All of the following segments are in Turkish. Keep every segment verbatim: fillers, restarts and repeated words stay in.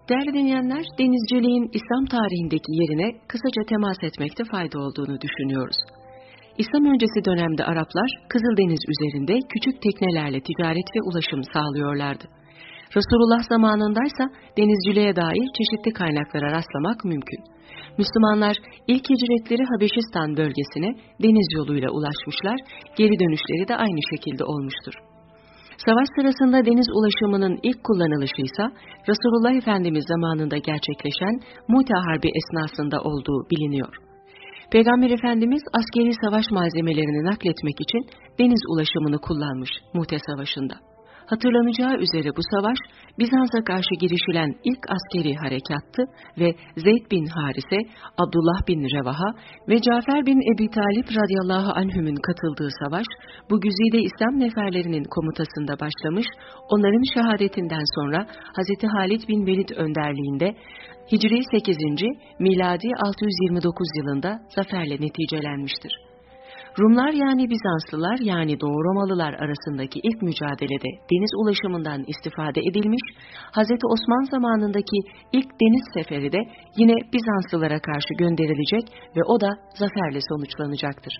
Değerli dinleyenler, denizciliğin İslam tarihindeki yerine kısaca temas etmekte fayda olduğunu düşünüyoruz. İslam öncesi dönemde Araplar Kızıldeniz üzerinde küçük teknelerle ticaret ve ulaşım sağlıyorlardı. Resulullah zamanındaysa denizciliğe dair çeşitli kaynaklara rastlamak mümkün. Müslümanlar ilk hicretleri Habeşistan bölgesine deniz yoluyla ulaşmışlar, geri dönüşleri de aynı şekilde olmuştur. Savaş sırasında deniz ulaşımının ilk kullanılışı ise Resulullah Efendimiz zamanında gerçekleşen Mu'te Harbi esnasında olduğu biliniyor. Peygamber Efendimiz askeri savaş malzemelerini nakletmek için deniz ulaşımını kullanmış Mu'te Savaşı'nda. Hatırlanacağı üzere bu savaş Bizans'a karşı girişilen ilk askeri harekattı ve Zeyd bin Harise, Abdullah bin Revaha ve Cafer bin Ebi Talib radıyallahu anhümün katıldığı savaş bu güzide İslam neferlerinin komutasında başlamış, onların şehadetinden sonra Hazreti Halid bin Velid önderliğinde Hicri sekizinci miladi altı yüz yirmi dokuz yılında zaferle neticelenmiştir. Rumlar yani Bizanslılar yani Doğu Romalılar arasındaki ilk mücadelede deniz ulaşımından istifade edilmiş, Hazreti Osman zamanındaki ilk deniz seferi de yine Bizanslılara karşı gönderilecek ve o da zaferle sonuçlanacaktır.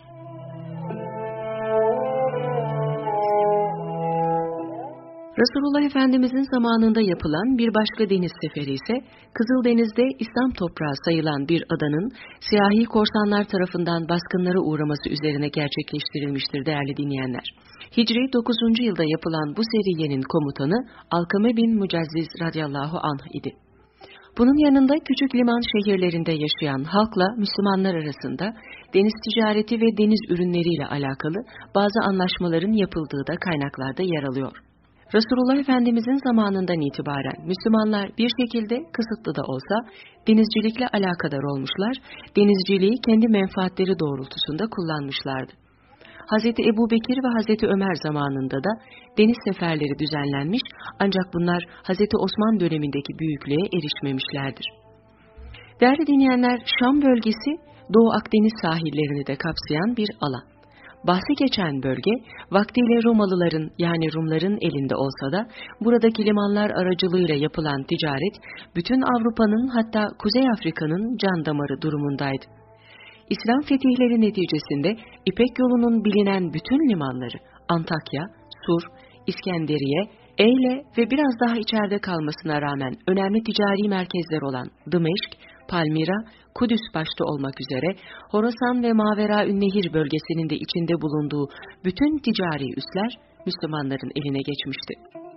Resulullah Efendimizin zamanında yapılan bir başka deniz seferi ise Kızıldeniz'de İslam toprağı sayılan bir adanın siyahi korsanlar tarafından baskınlara uğraması üzerine gerçekleştirilmiştir değerli dinleyenler. Hicri dokuzuncu yılda yapılan bu seriyenin komutanı Alkame bin Mucazziz radıyallahu anh idi. Bunun yanında küçük liman şehirlerinde yaşayan halkla Müslümanlar arasında deniz ticareti ve deniz ürünleriyle alakalı bazı anlaşmaların yapıldığı da kaynaklarda yer alıyor. Resulullah Efendimizin zamanından itibaren Müslümanlar bir şekilde kısıtlı da olsa denizcilikle alakadar olmuşlar, denizciliği kendi menfaatleri doğrultusunda kullanmışlardı. Hazreti Ebu Bekir ve Hazreti Ömer zamanında da deniz seferleri düzenlenmiş ancak bunlar Hazreti Osman dönemindeki büyüklüğe erişmemişlerdir. Değerli dinleyenler, Şam bölgesi Doğu Akdeniz sahillerini de kapsayan bir alan. Bahsi geçen bölge, vaktiyle Romalıların yani Rumların elinde olsa da buradaki limanlar aracılığıyla yapılan ticaret, bütün Avrupa'nın hatta Kuzey Afrika'nın can damarı durumundaydı. İslam fetihleri neticesinde İpek yolunun bilinen bütün limanları, Antakya, Sur, İskenderiye, Eyle ve biraz daha içeride kalmasına rağmen önemli ticari merkezler olan Dımeşk, Palmira, Kudüs başta olmak üzere Horasan ve Maveraünnehir bölgesinin de içinde bulunduğu bütün ticari üsler Müslümanların eline geçmişti.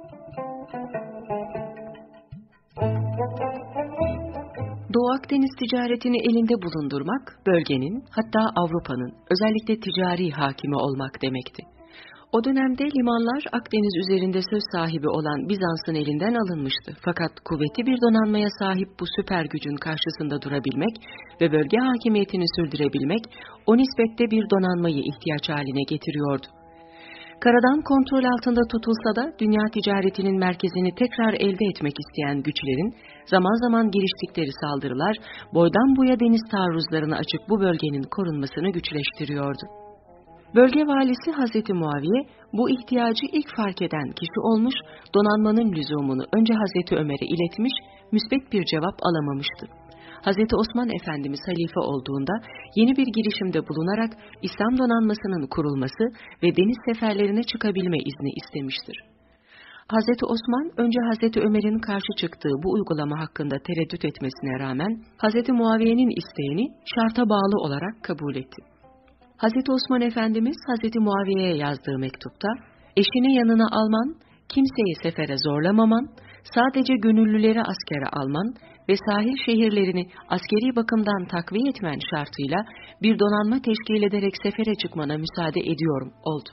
Doğu Akdeniz ticaretini elinde bulundurmak, bölgenin hatta Avrupa'nın özellikle ticari hakimi olmak demekti. O dönemde limanlar Akdeniz üzerinde söz sahibi olan Bizans'ın elinden alınmıştı. Fakat kuvvetli bir donanmaya sahip bu süper gücün karşısında durabilmek ve bölge hakimiyetini sürdürebilmek o nispette bir donanmayı ihtiyaç haline getiriyordu. Karadan kontrol altında tutulsa da dünya ticaretinin merkezini tekrar elde etmek isteyen güçlerin zaman zaman giriştikleri saldırılar boydan boya deniz taarruzlarına açık bu bölgenin korunmasını güçleştiriyordu. Bölge valisi Hazreti Muaviye bu ihtiyacı ilk fark eden kişi olmuş, donanmanın lüzumunu önce Hazreti Ömer'e iletmiş, müsbet bir cevap alamamıştı. Hazreti Osman Efendimiz halife olduğunda yeni bir girişimde bulunarak İslam donanmasının kurulması ve deniz seferlerine çıkabilme izni istemiştir. Hazreti Osman önce Hazreti Ömer'in karşı çıktığı bu uygulama hakkında tereddüt etmesine rağmen Hazreti Muaviye'nin isteğini şarta bağlı olarak kabul etti. Hazreti Osman Efendimiz Hazreti Muaviye'ye yazdığı mektupta, eşini yanına alman, kimseyi sefere zorlamaman, sadece gönüllüleri askere alman ve sahil şehirlerini askeri bakımdan takviye etmen şartıyla bir donanma teşkil ederek sefere çıkmana müsaade ediyorum oldu.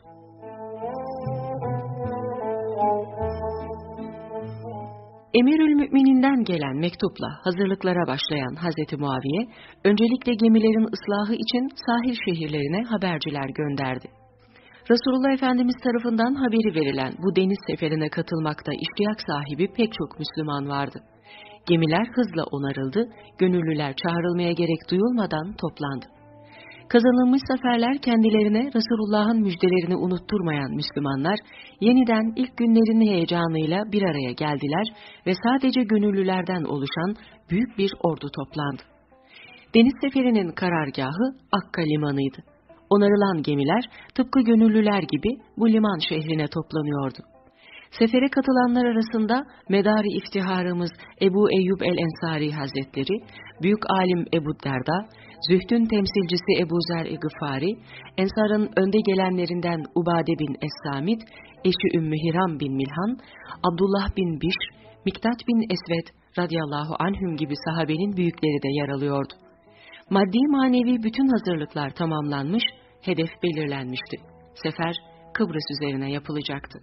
Emirülmümininden gelen mektupla hazırlıklara başlayan Hazreti Muaviye, öncelikle gemilerin ıslahı için sahil şehirlerine haberciler gönderdi. Resulullah Efendimiz tarafından haberi verilen bu deniz seferine katılmakta iştiyak sahibi pek çok Müslüman vardı. Gemiler hızla onarıldı, gönüllüler çağrılmaya gerek duyulmadan toplandı. Kazanılmış zaferler kendilerine Resulullah'ın müjdelerini unutturmayan Müslümanlar, yeniden ilk günlerin heyecanıyla bir araya geldiler ve sadece gönüllülerden oluşan büyük bir ordu toplandı. Deniz seferinin karargahı Akka limanıydı. Onarılan gemiler tıpkı gönüllüler gibi bu liman şehrine toplanıyordu. Sefere katılanlar arasında medar-ı iftiharımız Ebu Eyyub el-Ensari Hazretleri, büyük alim Ebu Derda, Zühdün temsilcisi Ebu Zer-i Gıfari, Ensar'ın önde gelenlerinden Ubade bin Es-Samit, eşi Ümmü Hiram bin Milhan, Abdullah bin Bişr, Miktat bin Esved radıyallahu anhüm gibi sahabenin büyükleri de yer alıyordu. Maddi manevi bütün hazırlıklar tamamlanmış, hedef belirlenmişti. Sefer Kıbrıs üzerine yapılacaktı.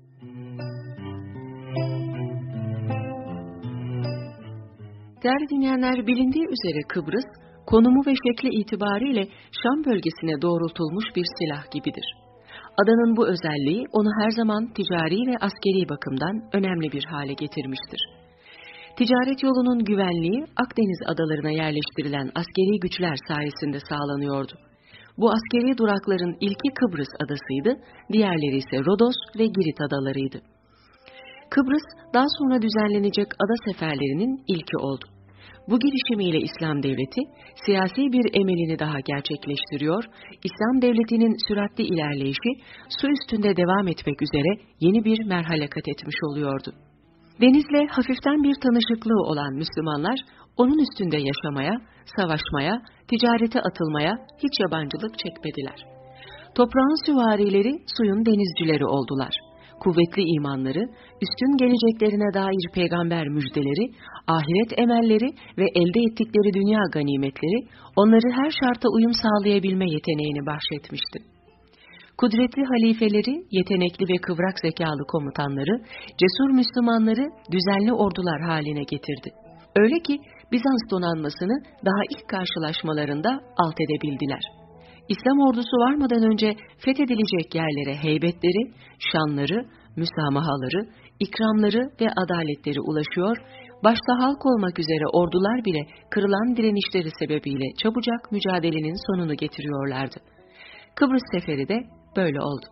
Değerli dinleyenler, bilindiği üzere Kıbrıs, konumu ve şekli itibariyle Şam bölgesine doğrultulmuş bir silah gibidir. Adanın bu özelliği onu her zaman ticari ve askeri bakımdan önemli bir hale getirmiştir. Ticaret yolunun güvenliği Akdeniz adalarına yerleştirilen askeri güçler sayesinde sağlanıyordu. Bu askeri durakların ilki Kıbrıs adasıydı, diğerleri ise Rodos ve Girit adalarıydı. Kıbrıs, daha sonra düzenlenecek ada seferlerinin ilki oldu. Bu girişimiyle İslam Devleti, siyasi bir emelini daha gerçekleştiriyor, İslam Devleti'nin süratli ilerleyişi, su üstünde devam etmek üzere yeni bir merhale kat etmiş oluyordu. Denizle hafiften bir tanışıklığı olan Müslümanlar, onun üstünde yaşamaya, savaşmaya, ticarete atılmaya hiç yabancılık çekmediler. Toprağın süvarileri, suyun denizcileri oldular. Kuvvetli imanları, üstün geleceklerine dair peygamber müjdeleri, ahiret emelleri ve elde ettikleri dünya ganimetleri, onları her şarta uyum sağlayabilme yeteneğini bahşetmişti. Kudretli halifeleri, yetenekli ve kıvrak zekalı komutanları, cesur Müslümanları düzenli ordular haline getirdi. Öyle ki Bizans donanmasını daha ilk karşılaşmalarında alt edebildiler. İslam ordusu varmadan önce fethedilecek yerlere heybetleri, şanları, müsamahaları, ikramları ve adaletleri ulaşıyor, başta halk olmak üzere ordular bile kırılan direnişleri sebebiyle çabucak mücadelenin sonunu getiriyorlardı. Kıbrıs seferi de böyle oldu.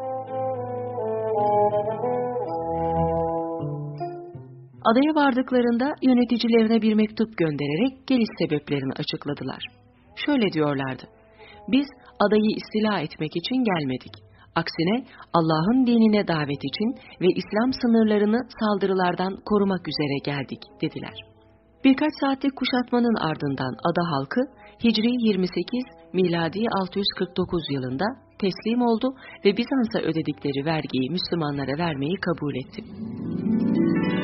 Adaya vardıklarında yöneticilerine bir mektup göndererek geliş sebeplerini açıkladılar. Şöyle diyorlardı: Biz adayı istila etmek için gelmedik. Aksine Allah'ın dinine davet için ve İslam sınırlarını saldırılardan korumak üzere geldik dediler. Birkaç saatlik kuşatmanın ardından ada halkı Hicri yirmi sekiz, miladi altı yüz kırk dokuz yılında teslim oldu ve Bizans'a ödedikleri vergiyi Müslümanlara vermeyi kabul etti.